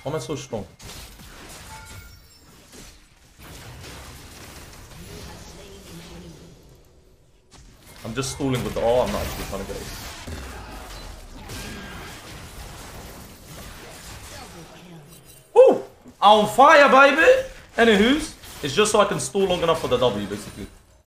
Why am I so strong? I'm just stalling with the R, I'm not actually trying to get it. Woo! On fire, baby! Anywho's, it's just so I can stall long enough for the W, basically.